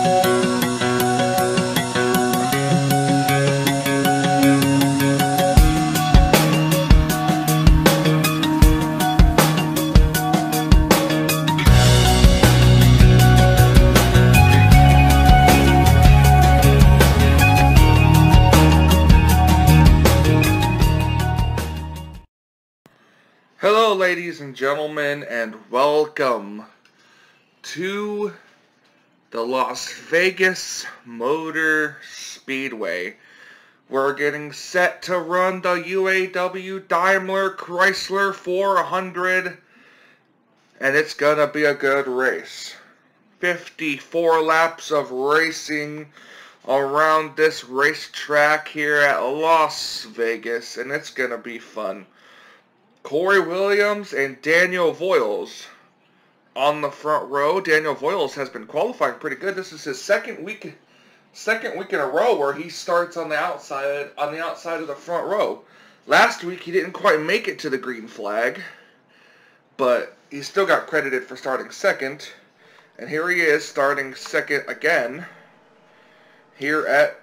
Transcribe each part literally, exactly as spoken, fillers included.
Hello, ladies and gentlemen, and welcome to the Las Vegas Motor Speedway. We're getting set to run the U A W Daimler Chrysler four hundred, and it's gonna be a good race. fifty-four laps of racing around this racetrack here at Las Vegas, and it's gonna be fun. Corey Williams and Daniel Voiles on the front row. Daniel Voiles has been qualifying pretty good. This is his second week, second week in a row where he starts on the outside, on the outside of the front row. Last week he didn't quite make it to the green flag, but he still got credited for starting second. And here he is starting second again here at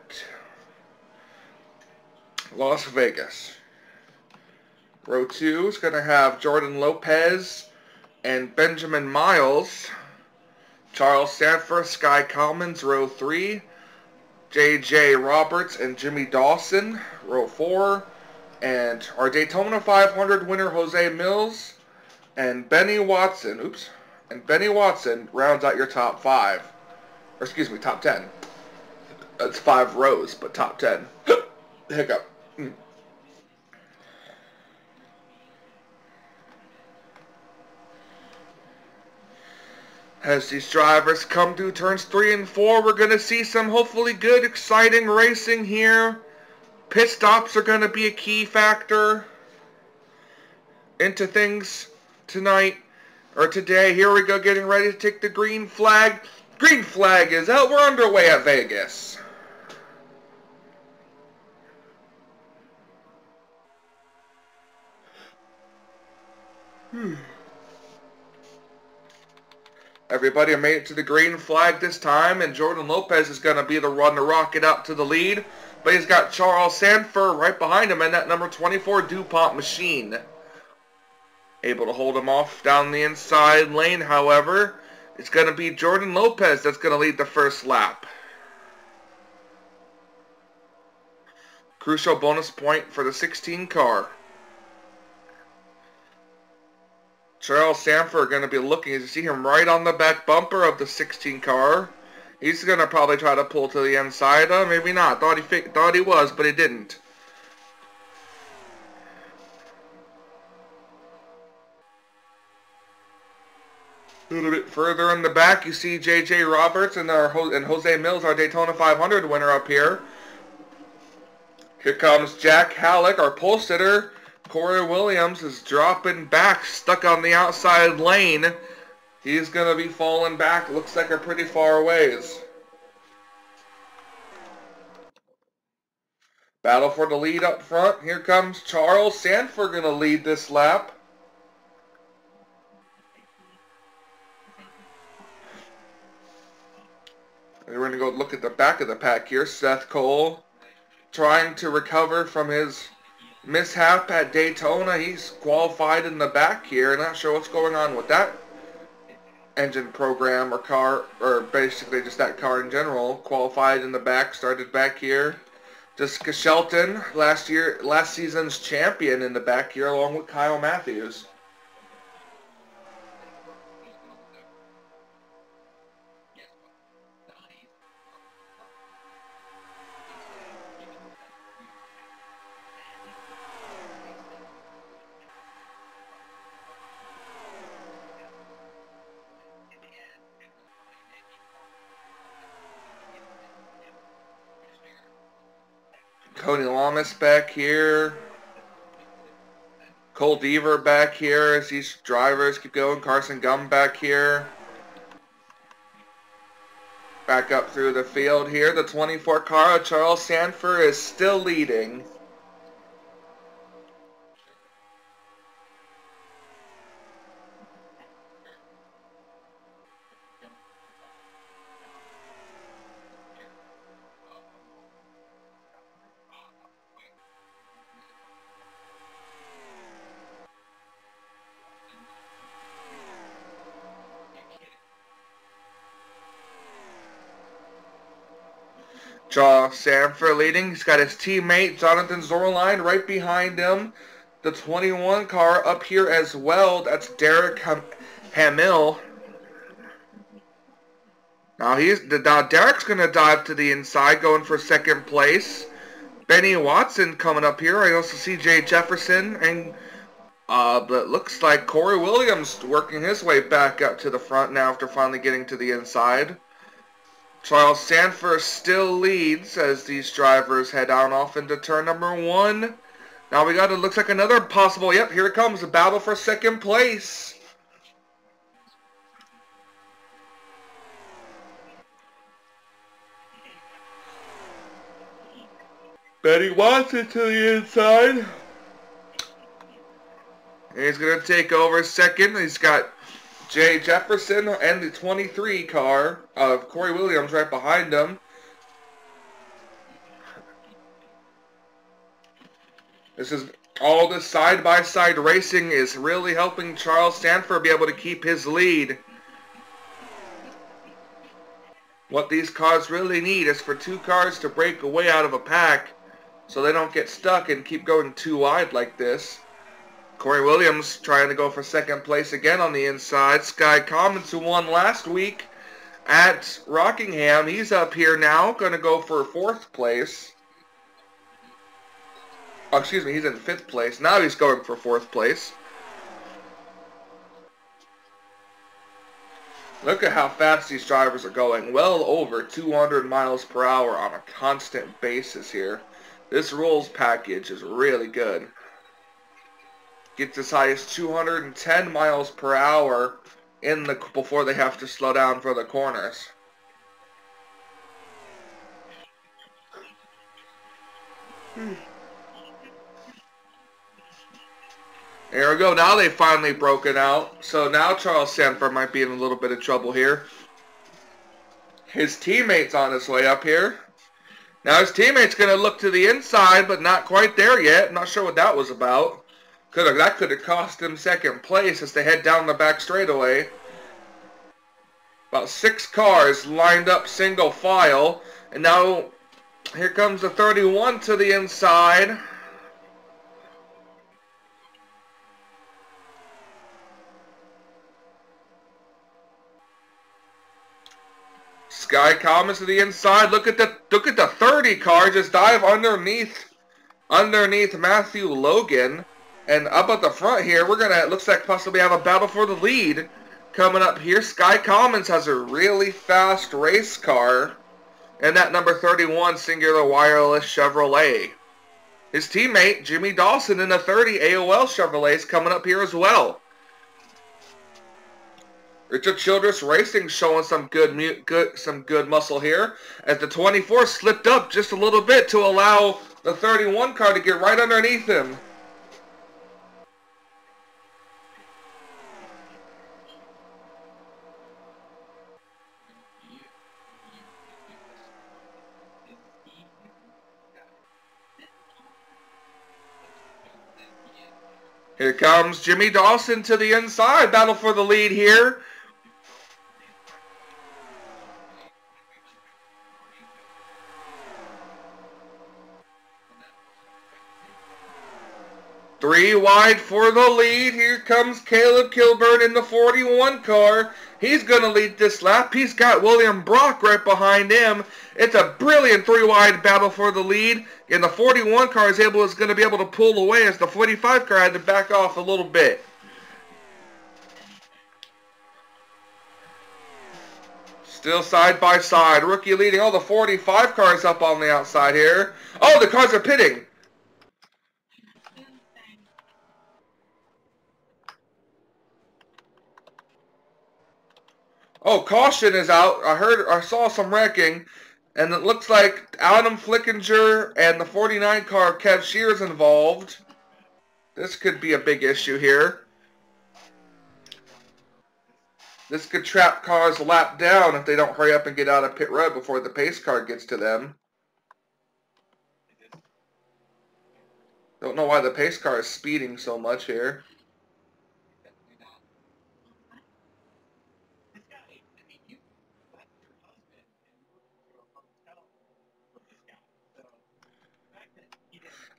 Las Vegas. Row two is going to have Jordan Lopez and Benjamin Miles. Charles Sanford, Sky Commons, row three. J J Roberts and Jimmy Dawson, row four. And our Daytona five hundred winner, Jose Mills. And Benny Watson, oops. And Benny Watson rounds out your top five. Or excuse me, top ten. That's five rows, but top ten. Hiccup. Mm. As these drivers come through turns three and four, we're going to see some hopefully good, exciting racing here. Pit stops are going to be a key factor into things tonight, or today. Here we go, getting ready to take the green flag. Green flag is out. We're underway at Vegas. Hmm. Everybody made it to the green flag this time, and Jordan Lopez is going to be the one to rocket up to the lead. But he's got Charles Sanford right behind him and that number twenty-four DuPont machine. Able to hold him off down the inside lane, however. It's going to be Jordan Lopez that's going to lead the first lap. Crucial bonus point for the sixteen car. Charles Sanford going to be looking to see him right on the back bumper of the sixteen car. He's going to probably try to pull to the inside. Uh, maybe not. Thought he thought he was, but he didn't. A little bit further in the back, you see J J Roberts and, our, and Jose Mills, our Daytona five hundred winner up here. Here comes Jack Halleck, our pole sitter. Corey Williams is dropping back, stuck on the outside lane. He's going to be falling back. Looks like a pretty far ways. Battle for the lead up front. Here comes Charles Sanford going to lead this lap. We're going to go look at the back of the pack here. Seth Cole trying to recover from his mishap at Daytona. He's qualified in the back here. Not sure what's going on with that engine program or car, or basically just that car in general. Qualified in the back, started back here. Jessica Shelton, last year, last season's champion in the back here, along with Kyle Matthews. Cody Lamas back here. Cole Deaver back here as these drivers keep going. Carson Gum back here. Back up through the field here. The twenty-four car of Charles Sanford is still leading. Charles Sanford leading. He's got his teammate Jonathan Zorline right behind him. The twenty-one car up here as well. That's Derek Ham Hamill. Now he's now Derek's gonna dive to the inside, going for second place. Benny Watson coming up here. I also see Jay Jefferson, and uh, but it looks like Corey Williams working his way back up to the front now after finally getting to the inside. Charles Sanford still leads as these drivers head on off into turn number one. Now we got it looks like another possible. Yep, here it comes, a battle for second place. Benny Watson to the inside. And he's going to take over second. He's got Jay Jefferson and the twenty-three car of Corey Williams right behind him. This is all this side-by-side racing is really helping Charles Sanford be able to keep his lead. What these cars really need is for two cars to break away out of a pack so they don't get stuck and keep going too wide like this. Corey Williams trying to go for second place again on the inside. Sky Commons, who won last week at Rockingham, he's up here now, going to go for fourth place. Oh, excuse me, he's in fifth place. Now he's going for fourth place. Look at how fast these drivers are going. Well over two hundred miles per hour on a constant basis here. This rules package is really good. Gets as high as two hundred ten miles per hour in the before they have to slow down for the corners. Hmm. There we go. Now they've finally broken out. So now Charles Sanford might be in a little bit of trouble here. His teammate's on his way up here. Now his teammate's going to look to the inside, but not quite there yet. I'm not sure what that was about. Could have, that could have cost him second place as they head down the back straightaway. About six cars lined up single file. And now here comes the thirty-one to the inside. Sky Commons to the inside. Look at the look at the thirty car just dive underneath underneath Matthew Logan. And up at the front here, we're gonna, it looks like possibly have a battle for the lead coming up here. Sky Commons has a really fast race car, and that number thirty-one Singular Wireless Chevrolet. His teammate Jimmy Dawson in a thirty A O L Chevrolet is coming up here as well. Richard Childress Racing showing some good, good, some good muscle here as the twenty-four slipped up just a little bit to allow the thirty-one car to get right underneath him. Here comes Jimmy Dawson to the inside. Battle for the lead here. Three wide for the lead. Here comes Caleb Kilburn in the forty-one car. He's going to lead this lap. He's got William Brock right behind him. It's a brilliant three-wide battle for the lead. And the forty-one car is able is going to be able to pull away as the forty-five car had to back off a little bit. Still side by side. Rookie leading. Oh, the forty-five cars up on the outside here. Oh, the cars are pitting. Oh, caution is out. I heard, I saw some wrecking, and it looks like Adam Flickinger and the forty-nine car, Kev Shears, involved. This could be a big issue here. This could trap cars lap down if they don't hurry up and get out of pit road before the pace car gets to them. Don't know why the pace car is speeding so much here.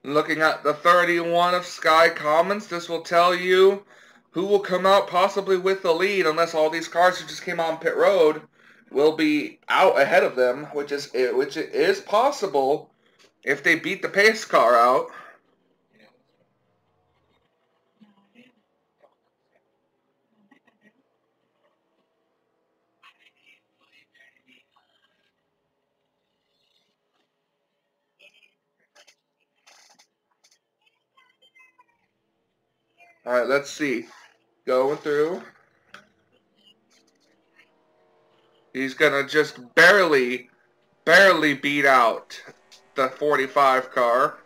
Looking at the thirty-one of Sky Commons, this will tell you who will come out possibly with the lead, unless all these cars who just came on pit road will be out ahead of them, which is which is possible if they beat the pace car out. All right, let's see. Going through. He's gonna just barely, barely beat out the forty-five car.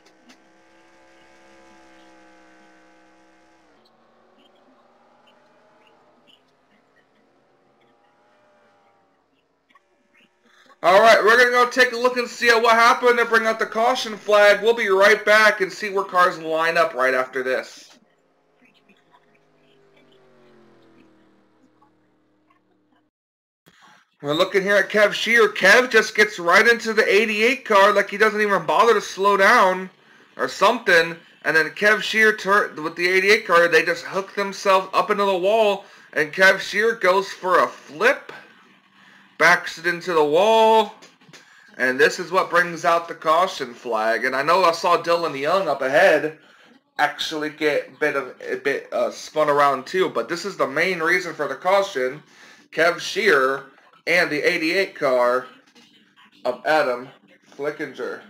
Alright, we're going to go take a look and see what happened and bring out the caution flag. We'll be right back and see where cars line up right after this. We're looking here at Kev Shear. Kev just gets right into the eighty-eight car like he doesn't even bother to slow down or something. And then Kev Shear, with the eighty-eight car, they just hook themselves up into the wall. And Kev Shear goes for a flip. Backs it into the wall. And this is what brings out the caution flag. And I know I saw Dylan Young up ahead actually get a bit of a bit uh, spun around too. But this is the main reason for the caution. Kev Shear and the eighty-eight car of Adam Flickinger.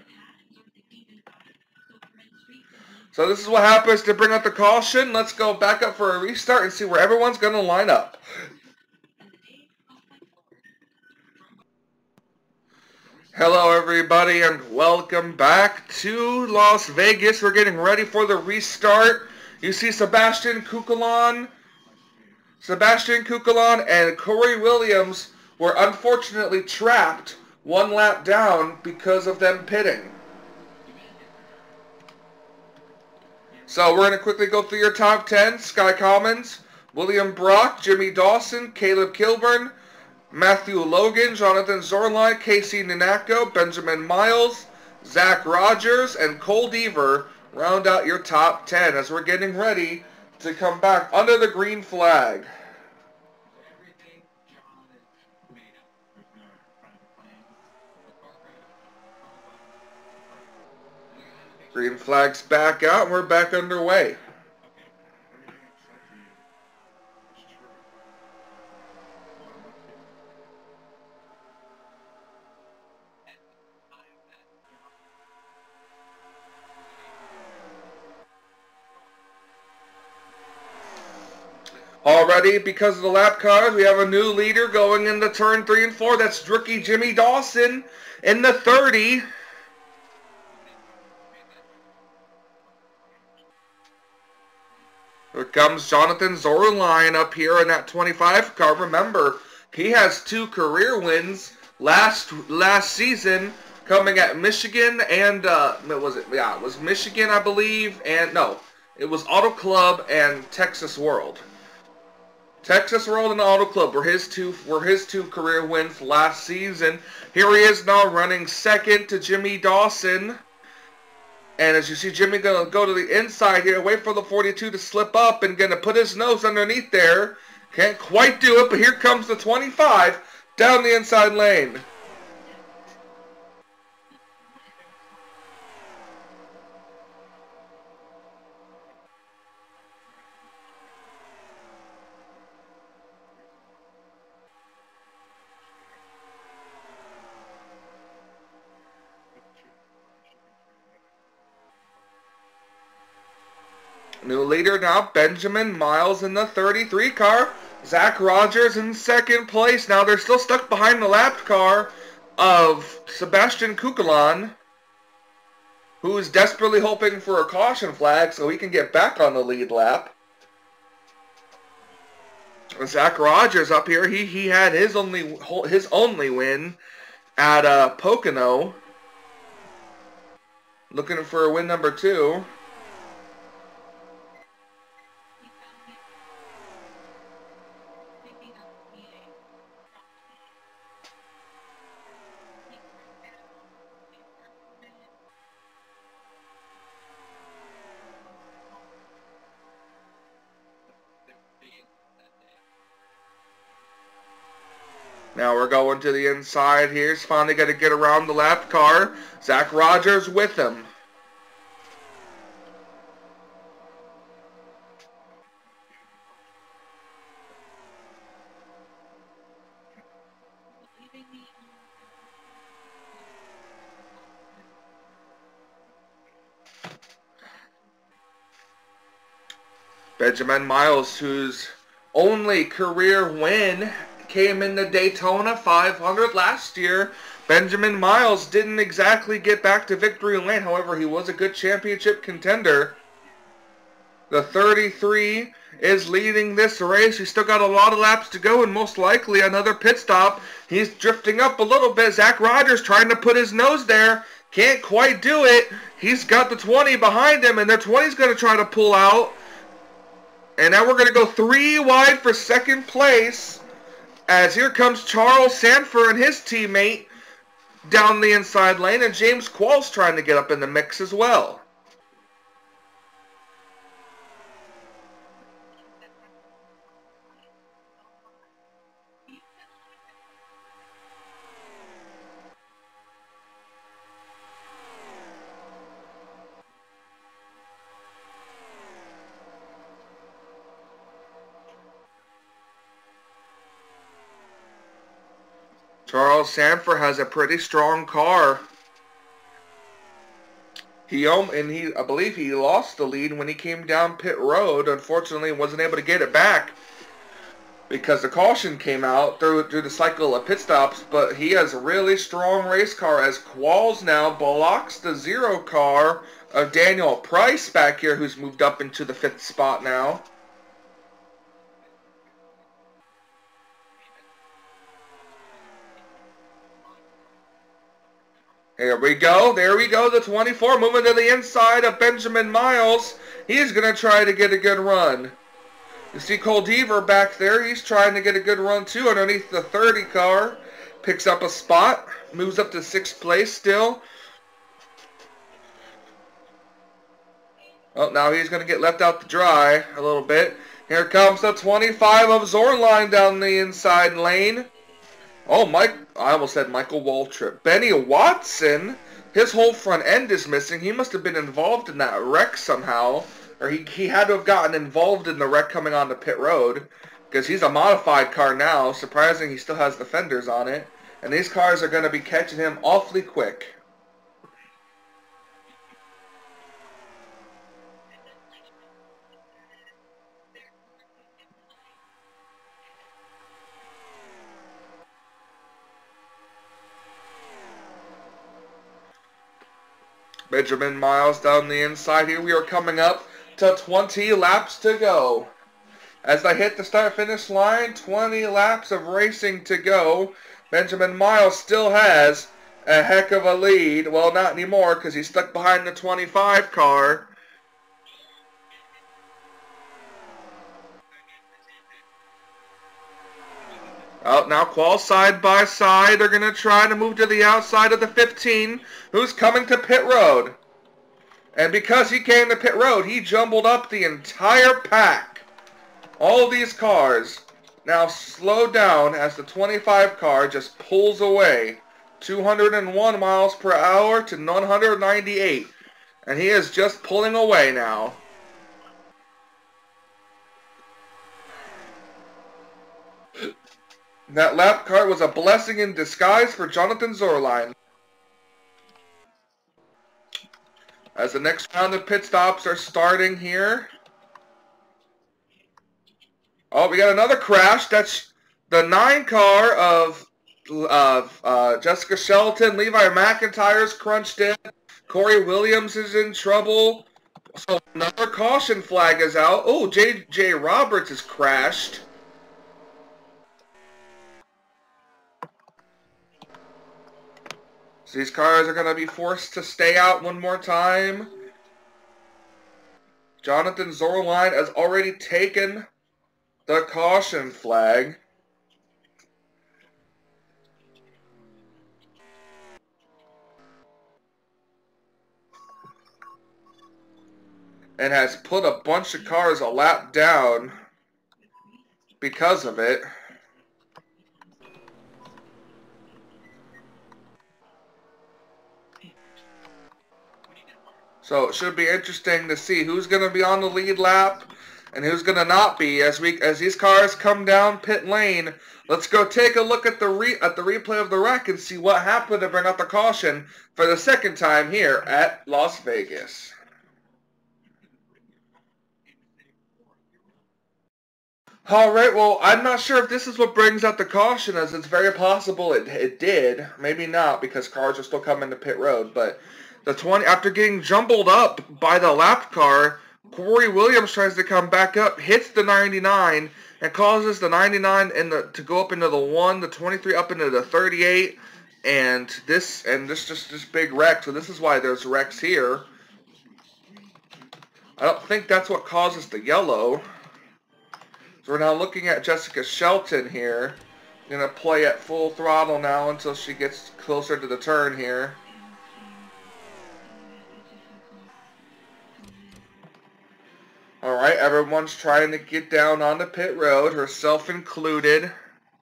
So this is what happens to bring out the caution. Let's go back up for a restart and see where everyone's going to line up. Hello everybody and welcome back to Las Vegas. We're getting ready for the restart. You see Sebastian Kukulon, Sebastian Kukulon and Corey Williams were unfortunately trapped one lap down because of them pitting. So we're going to quickly go through your top ten. Sky Commons, William Brock, Jimmy Dawson, Caleb Kilburn, Matthew Logan, Jonathan Zorline, Casey Nanako, Benjamin Miles, Zach Rogers, and Cole Deaver round out your top ten as we're getting ready to come back under the green flag. Green flag's back out and we're back underway. Already, because of the lap cars, we have a new leader going into turn three and four. That's rookie Jimmy Dawson in the thirty. Here comes Jonathan Zorline up here in that twenty-five car. Remember, he has two career wins last last season, coming at Michigan and uh, was it? Yeah, it was Michigan, I believe, and no, it was Auto Club and Texas World. Texas World and Auto Club were his two were his two career wins last season. Here he is now running second to Jimmy Dawson. And as you see, Jimmy gonna go to the inside here, wait for the forty-two to slip up and gonna put his nose underneath there. Can't quite do it, but here comes the twenty-five down the inside lane. New leader now, Benjamin Miles in the thirty-three car. Zach Rogers in second place. Now they're still stuck behind the lap car of Sebastian Kukulon, who is desperately hoping for a caution flag so he can get back on the lead lap. Zach Rogers up here, he he had his only his only win at uh, Pocono. Looking for a win number two. Now we're going to the inside here. He's finally going to get around the left car. Zach Rogers with him. Benjamin Miles, whose only career win came in the Daytona five hundred last year. Benjamin Miles didn't exactly get back to victory lane. However, he was a good championship contender. The thirty-three is leading this race. He's still got a lot of laps to go and most likely another pit stop. He's drifting up a little bit. Zach Rogers trying to put his nose there. Can't quite do it. He's got the twenty behind him and the twenty's going to try to pull out. And now we're going to go three wide for second place. As here comes Charles Sanford and his teammate down the inside lane. And James Qualls trying to get up in the mix as well. Charles Sanford has a pretty strong car. He and he, I believe he lost the lead when he came down pit road. Unfortunately, wasn't able to get it back because the caution came out through, through the cycle of pit stops. But he has a really strong race car as Qualls now blocks the zero car of Daniel Price back here, who's moved up into the fifth spot now. Here we go. There we go. The twenty-four moving to the inside of Benjamin Miles. He's going to try to get a good run. You see Cole Deaver back there. He's trying to get a good run too underneath the thirty car. Picks up a spot. Moves up to sixth place still. Oh, now he's going to get left out to dry a little bit. Here comes the twenty-five of Zornline down the inside lane. Oh, Mike, I almost said Michael Waltrip. Benny Watson, his whole front end is missing. He must have been involved in that wreck somehow. Or he, he had to have gotten involved in the wreck coming onto pit road. Because he's a modified car now. Surprising he still has the fenders on it. And these cars are going to be catching him awfully quick. Benjamin Miles down the inside here. We are coming up to twenty laps to go. As I hit the start-finish line, twenty laps of racing to go. Benjamin Miles still has a heck of a lead. Well, not anymore because he's stuck behind the twenty-five car. Oh, now Qual side by side. They're going to try to move to the outside of the fifteen, who's coming to pit road. And because he came to pit road, he jumbled up the entire pack. All these cars now slow down as the twenty-five car just pulls away. two hundred one miles per hour to one hundred ninety-eight. And he is just pulling away now. That lap car was a blessing in disguise for Jonathan Zornline. As the next round of pit stops are starting here. Oh, we got another crash. That's the nine car of, of uh, Jessica Shelton. Levi McIntyre's crunched in. Corey Williams is in trouble. So another caution flag is out. Oh, J J Roberts has crashed. So these cars are going to be forced to stay out one more time. Jonathan Zornline has already taken the caution flag. And has put a bunch of cars a lap down because of it. So it should be interesting to see who's going to be on the lead lap and who's going to not be as we as these cars come down pit lane. Let's go take a look at the re at the replay of the wreck and see what happened to bring out the caution for the second time here at Las Vegas. Alright, well, I'm not sure if this is what brings out the caution, as it's very possible it, it did. Maybe not, because cars are still coming to pit road, but the twenty, after getting jumbled up by the lap car, Corey Williams tries to come back up, hits the ninety-nine, and causes the ninety-nine in the, to go up into the one, the twenty-three up into the thirty-eight, and this, and this just this big wreck, so this is why there's wrecks here. I don't think that's what causes the yellow. So we're now looking at Jessica Shelton here. Going to play at full throttle now until she gets closer to the turn here. Alright, everyone's trying to get down on the pit road, herself included.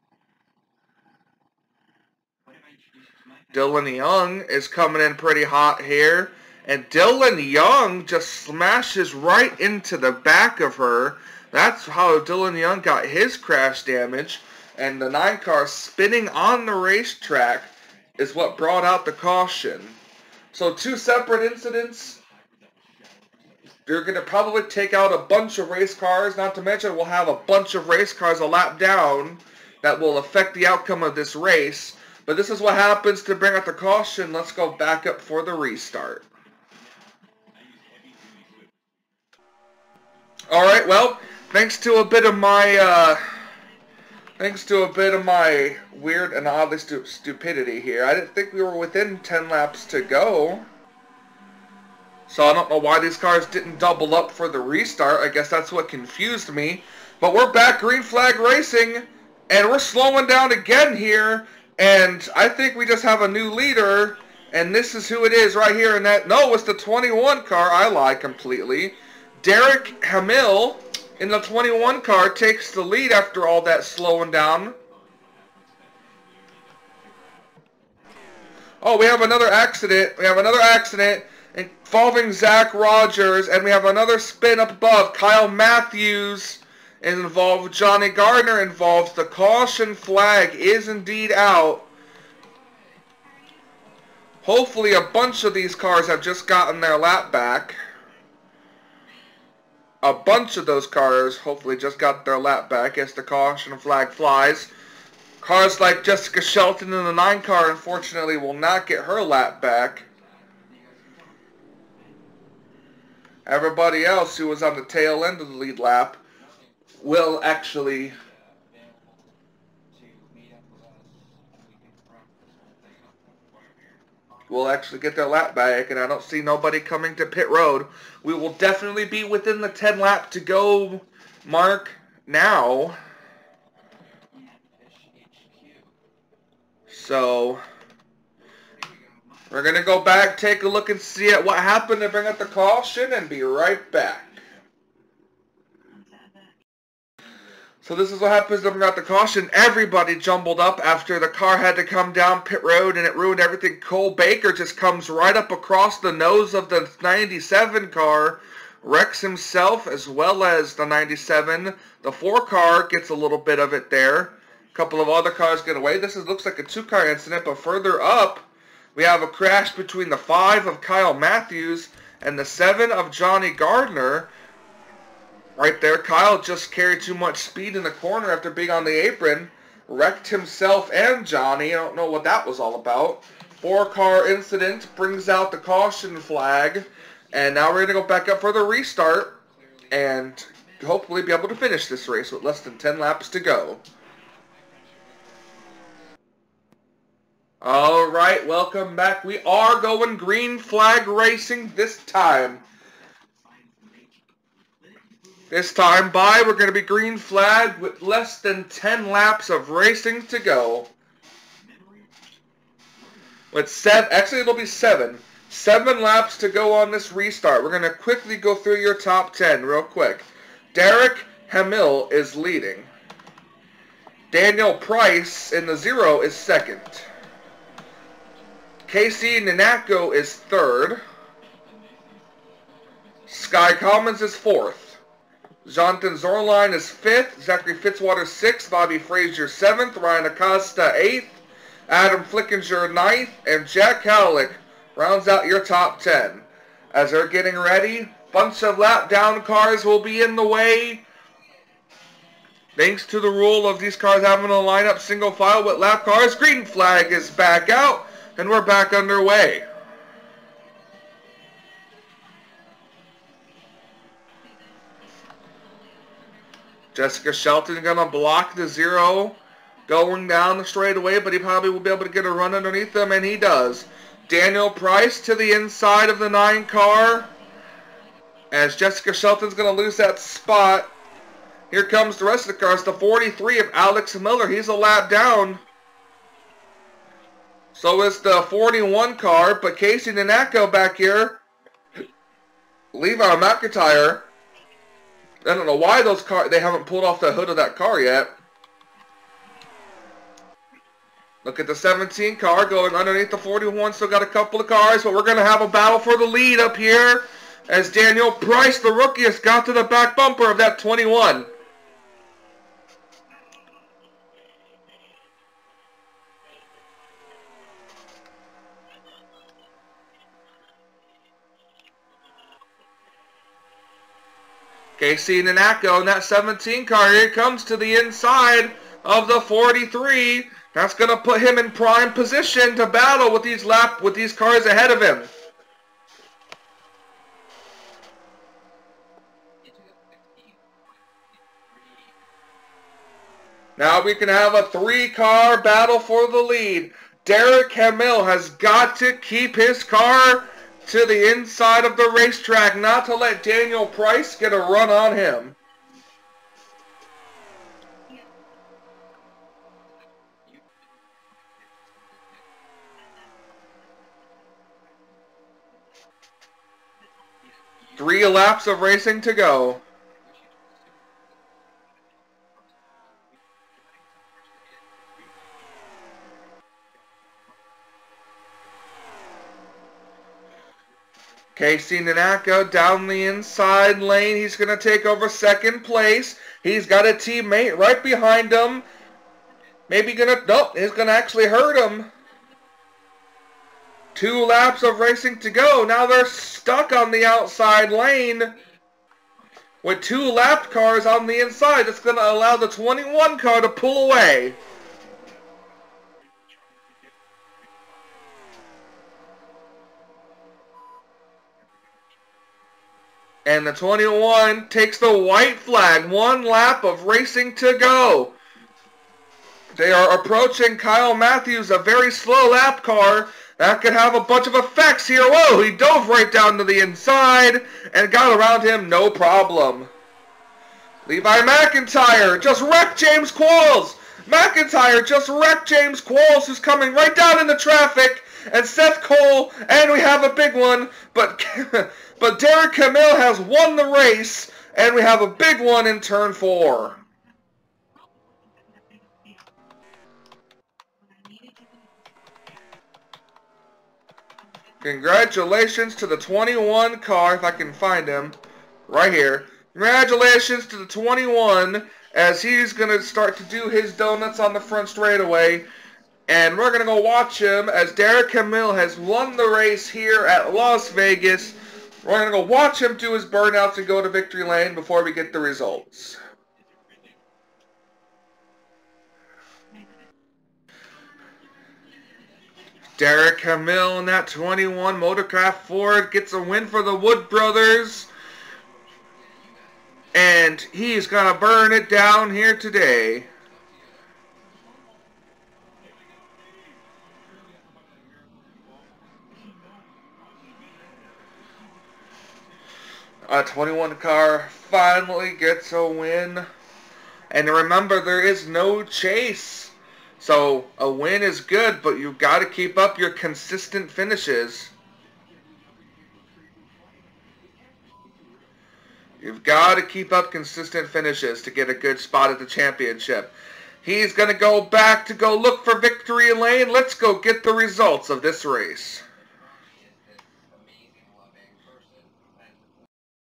Dylan Young is coming in pretty hot here. And Dylan Young just smashes right into the back of her. That's how Dylan Young got his crash damage, and the nine car spinning on the racetrack is what brought out the caution. So two separate incidents. They're going to probably take out a bunch of race cars, not to mention we'll have a bunch of race cars a lap down that will affect the outcome of this race. But this is what happens to bring out the caution. Let's go back up for the restart. Alright, well, thanks to a bit of my, uh, thanks to a bit of my weird and oddly stu stupidity here, I didn't think we were within ten laps to go. So I don't know why these cars didn't double up for the restart. I guess that's what confused me. But we're back green flag racing, and we're slowing down again here, and I think we just have a new leader, and this is who it is right here in that, no, it's the twenty-one car, I lied completely. Derek Hamill in the twenty-one car takes the lead after all that slowing down. Oh, we have another accident. We have another accident involving Zach Rogers, and we have another spin up above. Kyle Matthews is involved. Johnny Gardner involved. The caution flag is indeed out. Hopefully a bunch of these cars have just gotten their lap back. A bunch of those cars hopefully just got their lap back as the caution flag flies. Cars like Jessica Shelton in the nine car unfortunately will not get her lap back. Everybody else who was on the tail end of the lead lap will actually will actually get their lap back, and I don't see nobody coming to pit road. We will definitely be within the ten lap to go mark now. So we're going to go back, take a look and see at what happened to bring up the caution, and be right back. So this is what happens to bring out the caution. Everybody jumbled up after the car had to come down pit road, and it ruined everything. Cole Baker just comes right up across the nose of the ninety-seven car, wrecks himself as well as the ninety-seven. The four car gets a little bit of it there. A couple of other cars get away. This is, looks like a two car incident, but further up, we have a crash between the five of Kyle Matthews and the seven of Johnny Gardner. Right there, Kyle just carried too much speed in the corner after being on the apron. Wrecked himself and Johnny. I don't know what that was all about. Four-car incident brings out the caution flag. And now we're going to go back up for the restart. And hopefully be able to finish this race with less than ten laps to go. Alright, welcome back. We are going green flag racing this time. This time by, we're going to be green flag with less than ten laps of racing to go. With seven, actually it'll be seven. Seven laps to go on this restart. We're going to quickly go through your top ten real quick. Derek Hamill is leading. Daniel Price in the zero is second. Casey Nanako is third. Sky Commons is fourth. Jonathan Zorline is fifth. Zachary Fitzwater sixth. Bobby Frazier seventh. Ryan Acosta eighth. Adam Flickinger ninth. And Jack Howlick rounds out your top ten. As they're getting ready, bunch of lap down cars will be in the way. Thanks to the rule of these cars having to line up single file with lap cars, green flag is back out, and we're back underway. Jessica Shelton going to block the zero going down the straightaway, but he probably will be able to get a run underneath them, and he does. Daniel Price to the inside of the nine car, as Jessica Shelton's going to lose that spot. Here comes the rest of the cars. The forty-three of Alex Miller. He's a lap down. So is the forty-one car, but Casey Nanako back here. Levi McIntyre. I don't know why those cars, they haven't pulled off the hood of that car yet. Look at the seventeen car going underneath the forty-one. Still got a couple of cars, but we're going to have a battle for the lead up here as Daniel Price, the rookie, has got to the back bumper of that twenty-one. Casey Nanako in that seventeen car. Here he comes to the inside of the forty-three. That's going to put him in prime position to battle with these lap with these cars ahead of him. Now we can have a three-car battle for the lead. Derek Hamill has got to keep his car to the inside of the racetrack, not to let Daniel Price get a run on him. Three laps of racing to go. Casey Nanako down the inside lane. He's going to take over second place. He's got a teammate right behind him. Maybe going to... Nope, he's going to actually hurt him. Two laps of racing to go. Now they're stuck on the outside lane with two lap cars on the inside. That's going to allow the twenty-one car to pull away. And the twenty-one takes the white flag. One lap of racing to go. They are approaching Kyle Matthews, a very slow lap car. That could have a bunch of effects here. Whoa, he dove right down to the inside and got around him, no problem. Levi McIntyre just wrecked James Qualls. McIntyre just wrecked James Qualls, who's coming right down into traffic. And Seth Cole, and we have a big one, but but Derek Hamill has won the race, and we have a big one in turn four. Congratulations to the twenty-one car, if I can find him, right here. Congratulations to the twenty-one, as he's going to start to do his donuts on the front straightaway. And we're going to go watch him as Derek Hamill has won the race here at Las Vegas. We're going to go watch him do his burnouts and go to victory lane before we get the results. Derek Hamill in that twenty-one Motorcraft Ford gets a win for the Wood Brothers. And he's going to burn it down here today. A twenty-one car finally gets a win. And remember, there is no chase. So a win is good, but you've got to keep up your consistent finishes. You've got to keep up consistent finishes to get a good spot at the championship. He's going to go back to go look for victory lane. Let's go get the results of this race.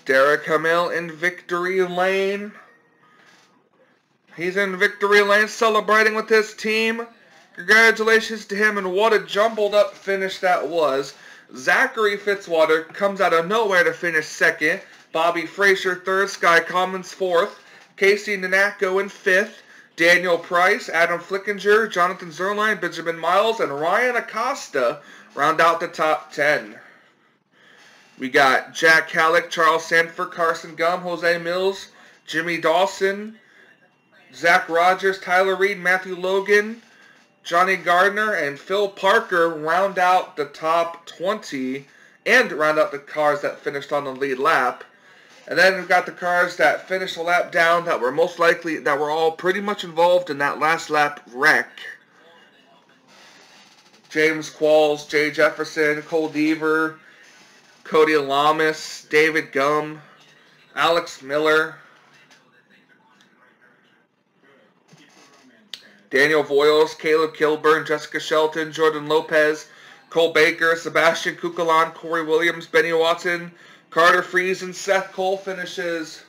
Derek Hamill in victory lane. He's in victory lane celebrating with his team. Congratulations to him, and what a jumbled up finish that was. Zachary Fitzwater comes out of nowhere to finish second. Bobby Frazier third. Sky Commons fourth. Casey Nanako in fifth. Daniel Price, Adam Flickinger, Jonathan Zerline, Benjamin Miles, and Ryan Acosta round out the top ten. We got Jack Halleck, Charles Sanford, Carson Gum, Jose Mills, Jimmy Dawson, Zach Rogers, Tyler Reed, Matthew Logan, Johnny Gardner, and Phil Parker round out the top twenty and round out the cars that finished on the lead lap. And then we've got the cars that finished the lap down that were most likely, that were all pretty much involved in that last lap wreck. James Qualls, Jay Jefferson, Cole Deaver, Cody Lamas, David Gum, Alex Miller, Daniel Voiles, Caleb Kilburn, Jessica Shelton, Jordan Lopez, Cole Baker, Sebastian Kukalan, Corey Williams, Benny Watson, Carter Friesen, Seth Cole finishes.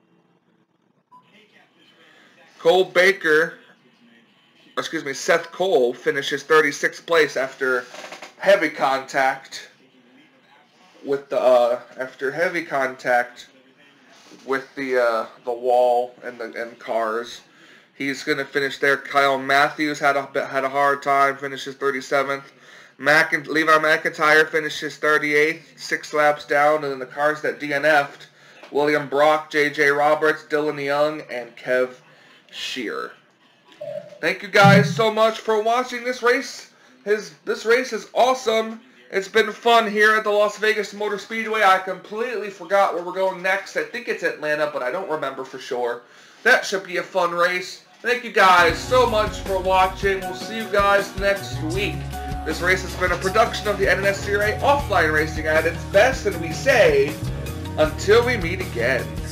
Cole Baker, excuse me, Seth Cole finishes thirty-sixth place after heavy contact with the uh, after heavy contact with the uh, the wall and the and cars. He's going to finish there. Kyle Matthews had a had a hard time, finishes thirty-seventh. Mac and Levi McIntyre finishes thirty-eighth, six laps down, and then the cars that D N F'd: William Brock, J J Roberts, Dylan Young, and Kev Shear. Thank you guys so much for watching this race. His this race is awesome. It's been fun here at the Las Vegas Motor Speedway. I completely forgot where we're going next. I think it's Atlanta, but I don't remember for sure. That should be a fun race. Thank you guys so much for watching. We'll see you guys next week. This race has been a production of the N N S C R A Offline Racing at its best, and we say, until we meet again.